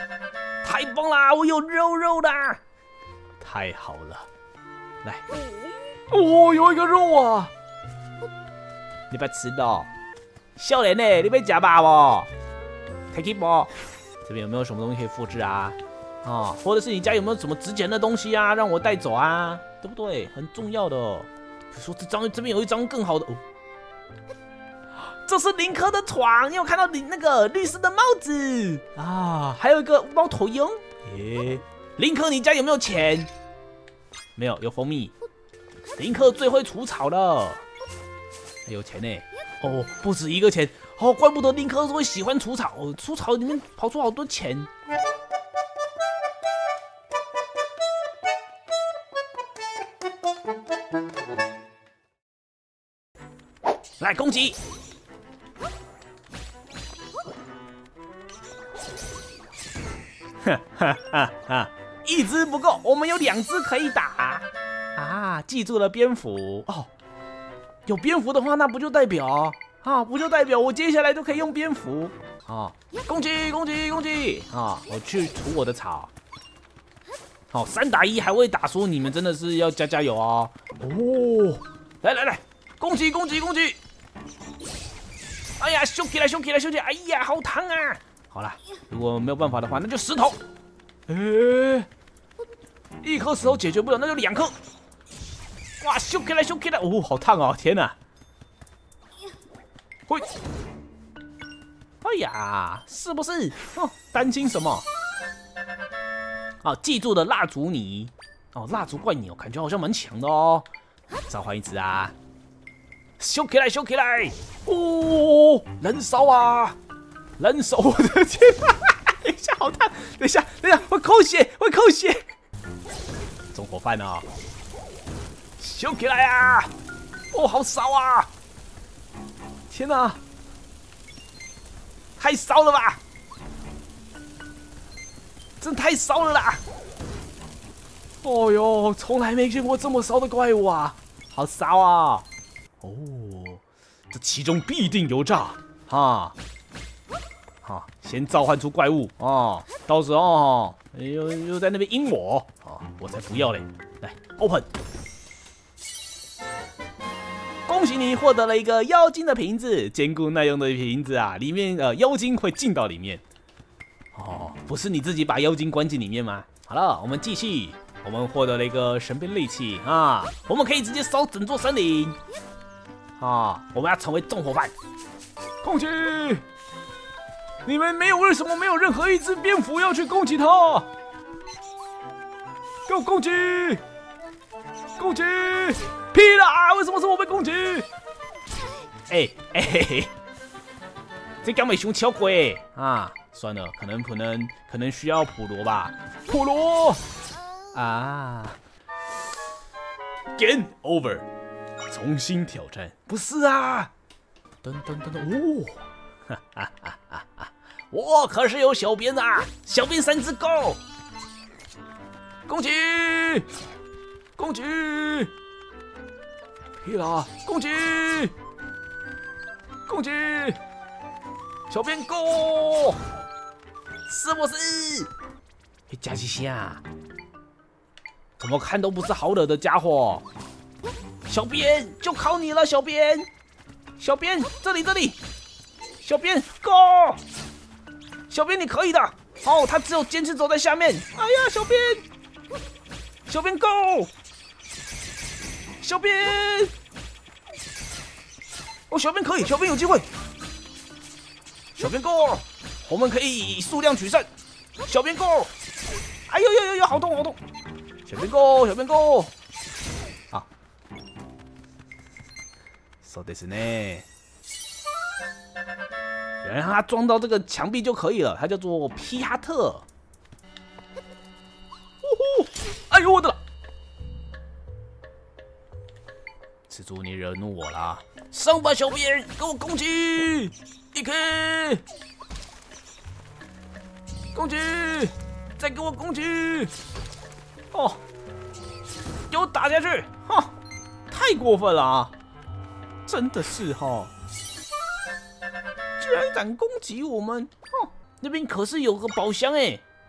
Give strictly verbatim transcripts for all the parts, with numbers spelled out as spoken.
太棒啦！我有肉肉啦！太好了，来，哦，有一个肉啊！你不要吃的，少年呢？你要吃吧不 ？Take it 不？这边有没有什么东西可以复制啊？啊，或者是你家有没有什么值钱的东西啊，让我带走啊？对不对？很重要的。比如说这张，这边有一张更好的哦。这是林克的床，你有看到林那个绿色的帽子啊？还有一个猫头鹰。诶，林克，你家有没有钱？没有，有蜂蜜。林克最会除草了，有钱呢。哦，不止一个钱。哦，怪不得林克会喜欢除草，哦，除草里面跑出好多钱。来攻击！哈哈哈哈！一只不够，我们有两只可以打啊！记住了，蝙蝠哦，有蝙蝠的话，那不就代表啊？不就代表我接下来就可以用蝙蝠啊！攻击！攻击！攻击！啊！我去除我的草。好，三打一还会打输，你们真的是要加加油哦！哦，来来来，攻击！攻击！攻击！哎呀，修起来，修起来，修起来！哎呀，好烫啊！好了，如果没有办法的话，那就石头。诶，一颗石头解决不了，那就两颗。哇，修起来，修起来！哦，好烫哦！天哪！会，哎呀，是不是？哦，担心什么？哦，记住了，蜡烛泥。哦，蜡烛怪鸟，感觉好像蛮强的哦。召唤一只啊！修起来，修起来！哦，燃烧啊！燃烧！我的天啊！等一下，好烫！等一下，等一下，会扣血，会扣血！中火饭啊！修起来啊！哦，好烧啊！天哪，太烧了吧！真太烧了啦！哦哟，从来没见过这么烧的怪物啊！好烧啊！哦，这其中必定有诈哈！好，先召唤出怪物啊！到时候又又在那边阴我啊！我才不要嘞！来 ，open。恭喜你获得了一个妖精的瓶子，坚固耐用的瓶子啊！里面呃妖精会进到里面。哦，不是你自己把妖精关进里面吗？好了，我们继续。我们获得了一个神兵利器啊！我们可以直接烧整座森林啊！我们要成为纵火犯。攻击！你们没有为什么没有任何一只蝙蝠要去攻击它？给我攻击！攻击！屁啦！为什么是我被攻击？哎哎嘿嘿，这敢没熊巧鬼啊！算了，可能可能可能需要普罗吧。普罗啊 ，Game over， 重新挑战。不是啊，噔噔噔噔，哦，哈哈哈哈哈！我可是有小鞭啊，小鞭三只够。攻击！攻击！屁啦！攻击！攻击！小鞭够！是不是？嘿，加几下？怎么看都不是好惹的家伙。小鞭就靠你了，小鞭！小鞭，这里这里！小鞭够！小鞭你可以的。哦，他只有坚持走在下面。哎呀，小鞭！小鞭够！小鞭！哦，小鞭可以，小鞭有机会。小鞭够！我们可以以数量取胜。小鞭够！哎呦呦呦呦，好痛好痛！小鞭够，小鞭够！好。そうですね。原来让他撞到这个墙壁就可以了，它叫做皮哈特。呼呼！哎呦我的！蜘蛛，你惹怒我了！上吧，小鞭，给我攻击！一 K！ 攻击！再给我攻击！哦，给我打下去！哈，太过分了啊！真的是哈，居然敢攻击我们！哦，那边可是有个宝箱哎！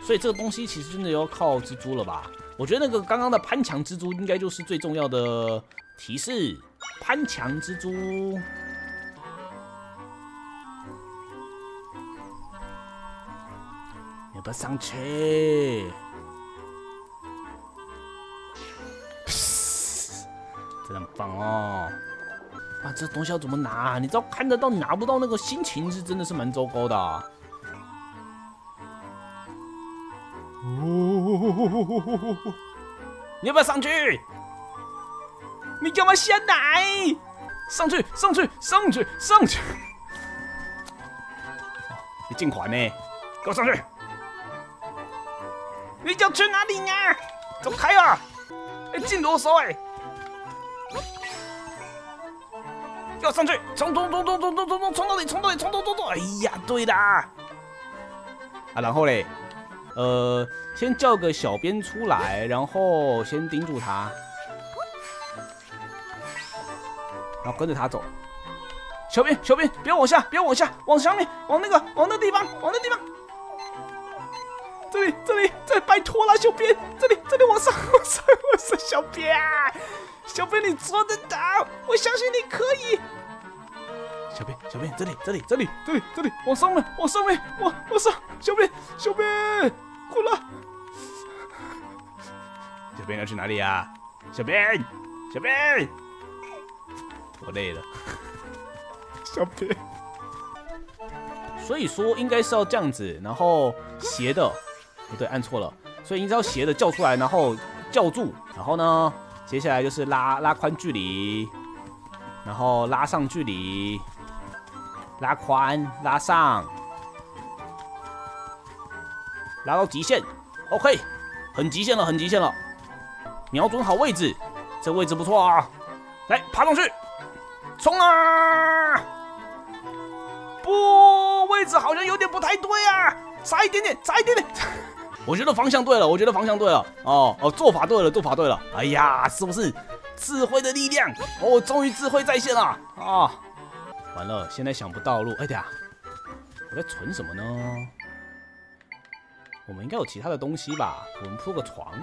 所以这个东西其实真的要靠蜘蛛了吧？我觉得那个刚刚的攀墙蜘蛛应该就是最重要的提示。攀墙蜘蛛，要不要上去？真的很棒哦！哇，这东西要怎么拿？你知道看得到拿不到那个心情是真的是蛮糟糕的、啊。你要不要上去？你干嘛下来？上去，上去，上去，上去！你尽快呢，给我上去！你要去哪里呀？走开啊！哎，进啰嗦哎！要上去，冲冲冲冲冲冲冲冲冲到底，冲到底，冲冲冲冲！哎呀，对啦！啊，然后嘞，呃，先叫个小编出来，然后先盯住他，然后跟着他走。小编，小编，不要往下，不要往下，往下面，往那个，往那地方，往那地方。这里，这里，这里，拜托了，小编，这里，这里，往上，往上，往上，小编，小编，你做得到，我相信你可以。小编，小编，这里，这里，这里，这里，这里，往上面，往上面，往往上，小编，小编，过来。小编要去哪里呀？小编，小编，我累了。小编，所以说应该是要这样子，然后斜的，不对，按错了，所以你只要斜的叫出来，然后叫住，然后呢，接下来就是拉拉宽距离，然后拉上距离，拉宽，拉上，拉到极限 ，OK， 很极限了，很极限了，瞄准好位置，这位置不错啊，来爬上去，冲啊！不，位置好像有点不太对啊，差一点点，差一点点。我觉得方向对了，我觉得方向对了。哦哦，做法对了，做法对了。哎呀，是不是智慧的力量？哦，终于智慧在线了啊！哦、完了，现在想不到路。哎，等下，我在存什么呢？我们应该有其他的东西吧？我们铺个床。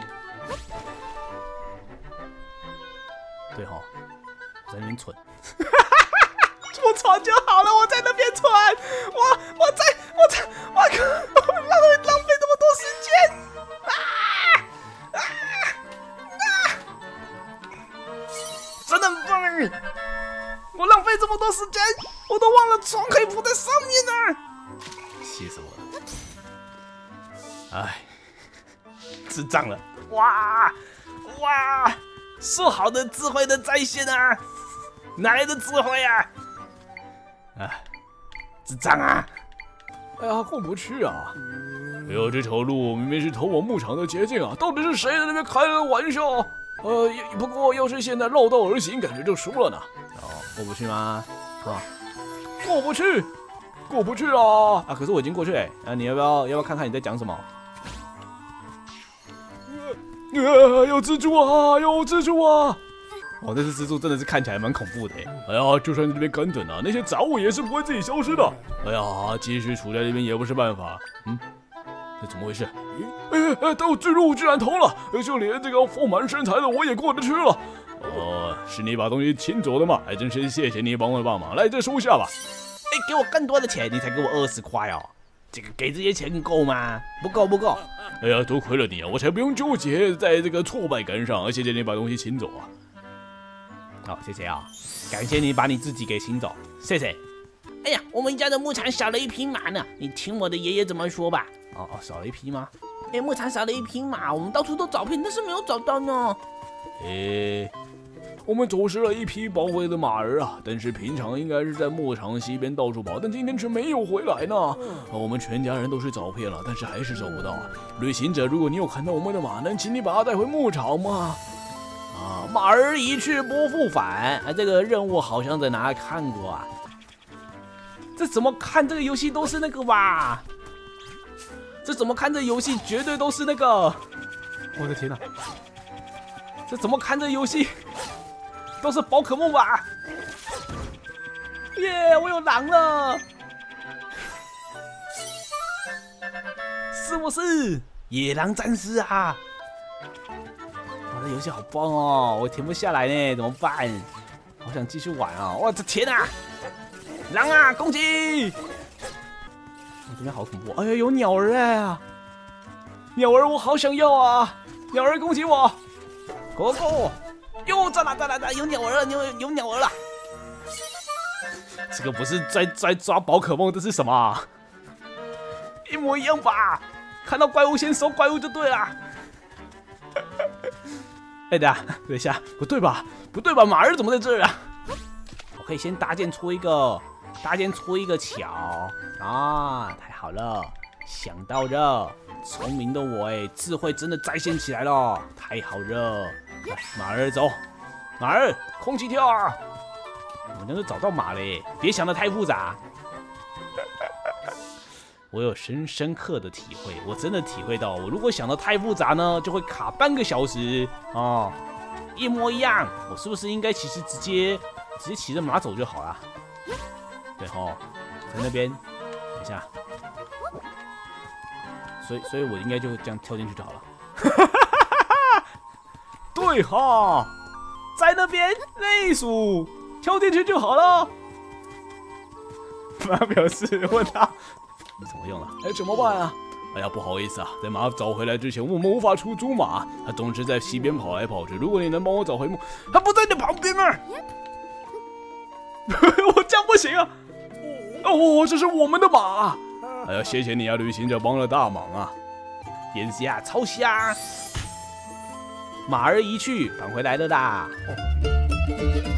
对哈、哦，我在那边存。铺床就好了，我在那边存，我我在我在我靠，浪费浪费这么多时间啊啊啊！真的很棒哎！我浪费这么多时间，我都忘了床可以铺在上面呢，气死我了！哎，智障了！哇哇，说好的智慧的在线啊，哪来的智慧啊？哎，智障啊！哎呀，过不去啊！哎呦，这条路明明是通往牧场的捷径啊！到底是谁在那边开了玩笑？呃，不过要是现在绕道而行，感觉就输了呢。哦，过不去吗？啊，过不去，过不去啊！啊，可是我已经过去哎。啊，你要不要要不要看看你在讲什么？呃，有蜘蛛啊！有蜘蛛啊！哦，那只蜘蛛真的是看起来蛮恐怖的哎！哎呀，就算这边跟着呢，那些杂物也是不会自己消失的。哎呀，继续处在这边也不是办法。嗯，这怎么回事？哎哎，都巨鹿居然偷了，就连这个丰满身材的我也过得去了。哦，是你把东西清走的吗？还真是谢谢你帮我帮忙，来这收下吧。哎，给我更多的钱，你才给我二十块哦。这个给这些钱够吗？不够，不够。哎呀，多亏了你啊，我才不用纠结在这个挫败感上。谢谢你把东西清走啊。好，谢谢啊，感谢你把你自己给清走，谢谢。哎呀，我们家的牧场少了一匹马呢，你听我的爷爷怎么说吧。哦哦，少了一匹吗？哎，牧场少了一匹马，我们到处都找遍，但是没有找到呢。哎，我们走失了一匹宝贵的马儿啊，但是平常应该是在牧场西边到处跑，但今天却没有回来呢。我们全家人都是找遍了，但是还是找不到啊。旅行者，如果你有看到我们的马，能请你把它带回牧场吗？啊，马儿一去不复返啊！这个任务好像在哪里看过啊？这怎么看这个游戏都是那个吧？这怎么看这游戏绝对都是那个？我的天哪！这怎么看这游戏都是宝可梦吧？耶！我有狼了！ 是不是野狼战士啊？哇，这游戏好棒哦，我停不下来呢，怎么办？好想继续玩啊！我的天啊！狼啊，攻击！我这边好恐怖！哎呀，有鸟儿哎！鸟儿，我好想要啊！鸟儿攻击我！狗狗！哟，在哪在哪在哪？有鸟儿了，有有鸟儿了！这个不是在在抓宝可梦，这是什么啊？一模一样吧？看到怪物先收怪物就对了。哎，等下，等一下，不对吧？不对吧？马儿怎么在这儿啊？我可以先搭建出一个，搭建出一个桥啊！太好了，想到了，聪明的我哎，智慧真的再现起来了，太好了！来，马儿走，马儿空气跳啊！我真的找到马了耶，别想得太复杂。我有深深刻的体会，我真的体会到，我如果想得太复杂呢，就会卡半个小时哦。一模一样，我是不是应该其实直接直接骑着马走就好了？对吼，在那边，等一下，所以所以我应该就这样跳进去就好了。对哈，在那边内鼠跳进去就好了。马表示问他。怎么用了？哎，怎么办啊？哎呀，不好意思啊，在马找回来之前，我们无法出租马，它总是在溪边跑来跑去。如果你能帮我找回木，它不在你旁边吗？我这样不行啊！哦，这是我们的马。哎呀，谢谢你啊，旅行者帮了大忙啊！眼瞎，超瞎！马儿一去，返回来了啦。哦